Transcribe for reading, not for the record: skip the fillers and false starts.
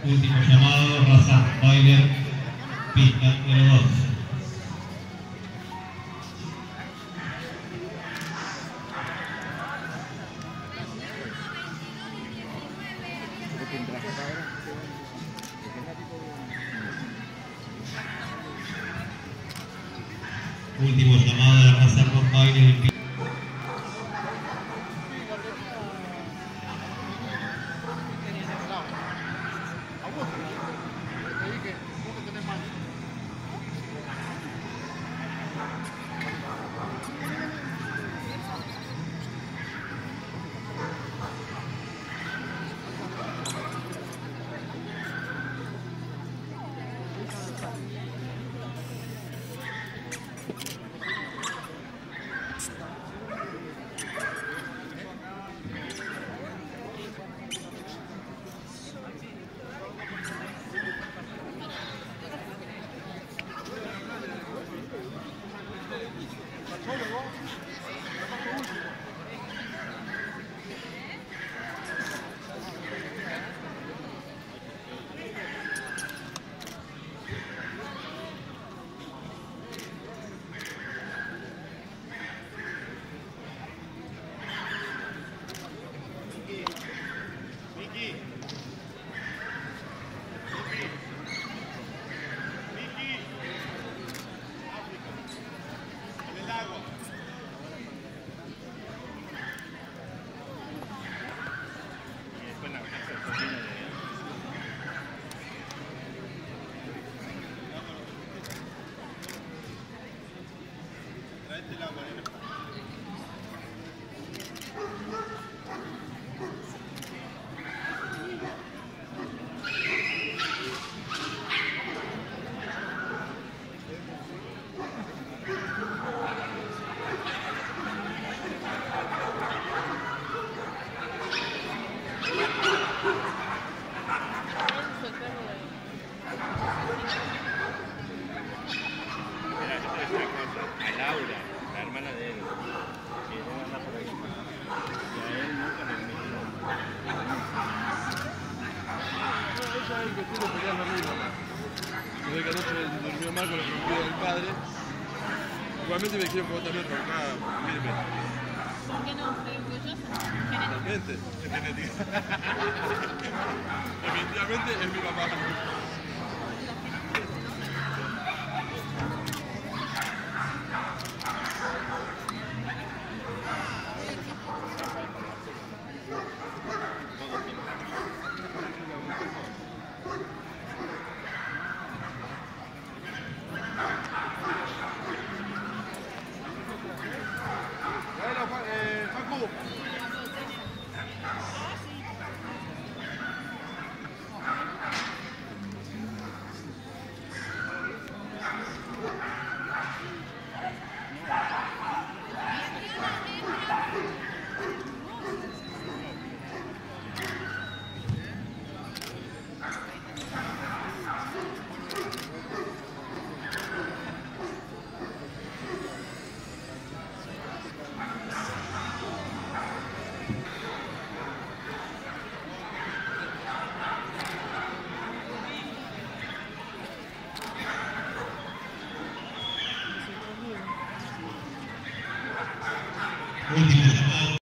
Último llamado, Razan Bailer, pista número 2. Último llamado de Razan Bailer. La hermana de él, que no anda por ahí. Y a él nunca le metió. Ella es que tiene peleas lo mismo. Se ve que anoche durmió mal con la rompida del padre. Igualmente me quiero jugar también por acá, firme. ¿Por qué no? ¿Estoy orgullosa? Totalmente, es genética. Definitivamente es mi papá. Último llamado.